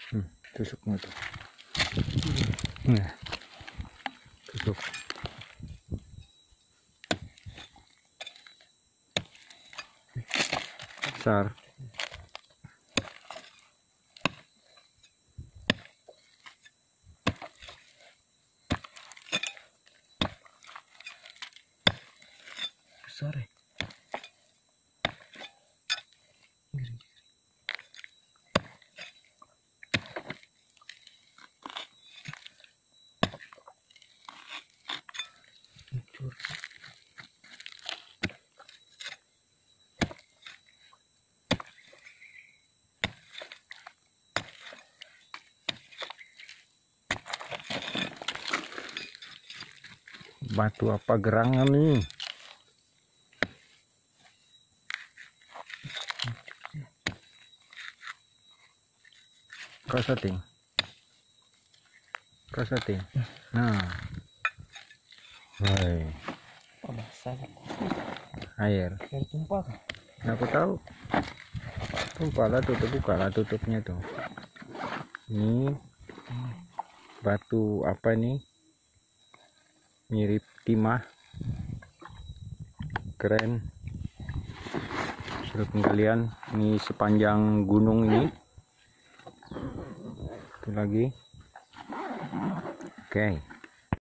Tusuknya tuh. Nah, tusuk. Besar. Besar ya. Batu apa gerangan nih? Kau setting. Nah, woi, Oh, basah. air. Air tumpah. Aku tahu. Tumpah lah, bukalah tutupnya tuh. Ini batu apa nih? Mirip timah. Keren. Hasil penggalian ini sepanjang gunung ini. Itu lagi. Oke.